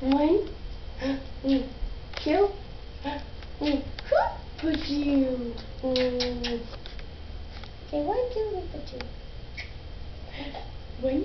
One, two, for you. Say 1, 2, for 2. One.